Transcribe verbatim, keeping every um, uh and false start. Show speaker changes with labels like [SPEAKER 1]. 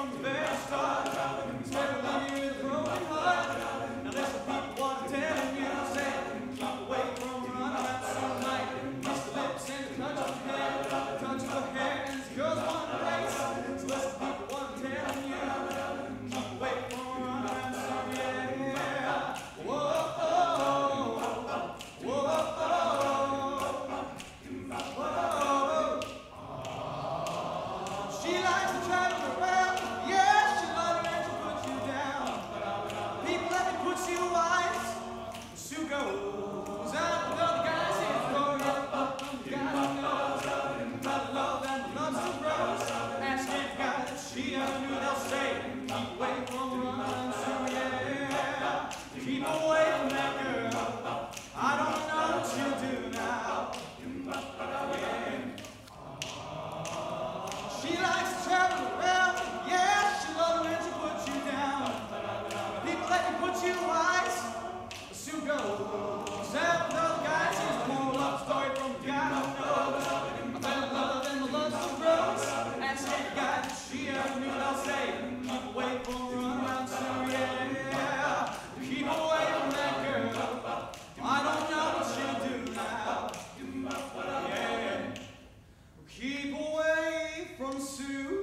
[SPEAKER 1] from the very start. Instead of leaving you with a broken heart. Now there's some people what I'm telling you. Say, keep away from running around some night. Kiss the lips and the touch of her hair. Touch of her hair and this girl's one place. So there's some people what I'm telling you. Keep away from running around some, yeah. Whoa, oh, whoa, oh, whoa. She likes to travel around, yeah, she loves it to put you down. People let me put you wise, Sue goes out with other guys in Florida. The guy who knows about love and loves to rose. Ask any guy that she ever knew, they'll say, keep away from running, Sue, yeah. Keep away from that girl, I don't know what you'll do now, yeah. She likes to travel around, yeah, she loves when she puts you down. People let me put you wise, Sue goes out with other guys. Here's a moral love story from a guy who knows I fell in love and the love's too gross. Ask any guy that she ever knew, they'll say, keep away from running around Sue, yeah. Keep away from that girl, I don't know what she'll do now, yeah. Keep away from Sue.